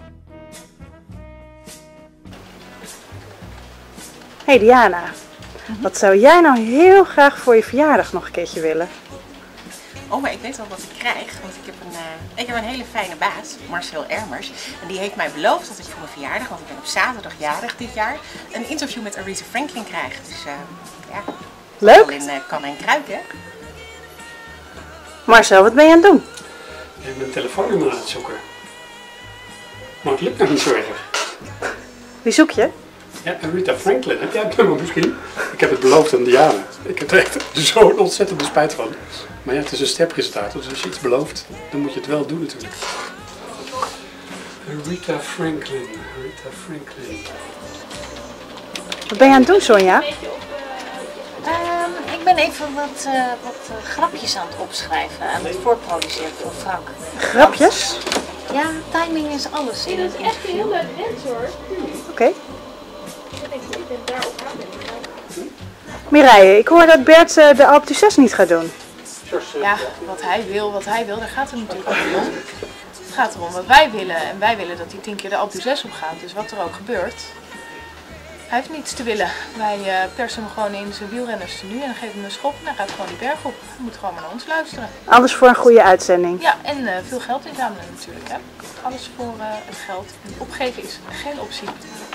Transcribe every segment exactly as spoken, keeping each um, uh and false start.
Hey Diana, mm-hmm. Wat zou jij nou heel graag voor je verjaardag nog een keertje willen? Oh, maar ik weet wel wat ik krijg, want ik heb een, uh, ik heb een hele fijne baas, Marcel Ermers. En die heeft mij beloofd dat ik voor mijn verjaardag, want ik ben op zaterdag jarig dit jaar, een interview met Aretha Franklin krijg. Dus uh, ja, leuk. Al in uh, kan en kruik, hè? Marcel, wat ben je aan het doen? Ik ben mijn telefoonnummer aan het zoeken. Maar het lukt nog niet zo erg. Wie zoek je? Ja, Aretha Franklin. Heb jij het nummer misschien? Ik heb het beloofd aan Diana. Ik heb er echt zo'n ontzettende spijt van. Maar ja, het is een steppresentator, dus als je iets belooft, dan moet je het wel doen natuurlijk. Aretha Franklin, Aretha Franklin. Wat ben je aan het doen, Sonja? Um, ik ben even wat, uh, wat uh, grapjes aan het opschrijven, aan het voorproduceren voor Frank. Grapjes? Ja, timing is alles in het interview. Echt een heel leuk wens hoor. Oké. Okay. Ik ben daar ook aan. Mireille, ik hoor dat Bert uh, de Alpe d'Huez niet gaat doen. Ja, wat hij wil, wat hij wil, daar gaat het natuurlijk niet om. Het gaat erom wat wij willen en wij willen dat hij tien keer de Alpe d'Huez opgaat. Dus wat er ook gebeurt, hij heeft niets te willen. Wij uh, persen hem gewoon in zijn wielrennerstenu en dan geven we hem een schop en dan gaat gewoon die berg op. Hij moet gewoon maar naar ons luisteren. Alles voor een goede uitzending. Ja, en uh, veel geld inzamelen natuurlijk. Hè. Alles voor uh, het geld. En opgeven is geen optie.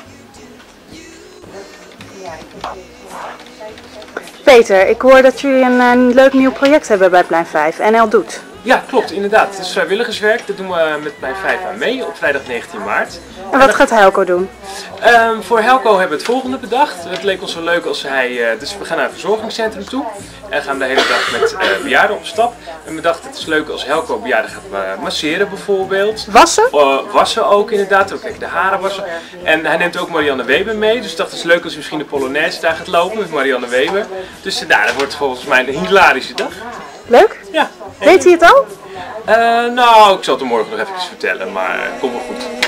Peter, ik hoor dat jullie een, een leuk nieuw project hebben bij Plein vijf, N L Doet. Ja, klopt, inderdaad. Het is vrijwilligerswerk, dat doen we met Plein vijf aan mee op vrijdag negentien maart. En wat gaat Helco doen? Um, voor Helco hebben we het volgende bedacht. Het leek ons zo leuk als hij, uh, dus we gaan naar een verzorgingscentrum toe en gaan de hele dag met uh, bejaarden op stap. En we dachten het is leuk als Helco bejaarden gaat uh, masseren bijvoorbeeld. Wassen? Uh, wassen ook inderdaad, ook de haren wassen. En hij neemt ook Marianne Weber mee, dus ik dacht het is leuk als hij misschien de Polonaise daar gaat lopen met Marianne Weber. Dus uh, nou, dat wordt volgens mij een hilarische dag. Leuk? Ja. Weet hij het al? Uh, nou, ik zal het hem morgen nog even vertellen, maar uh, komt wel goed.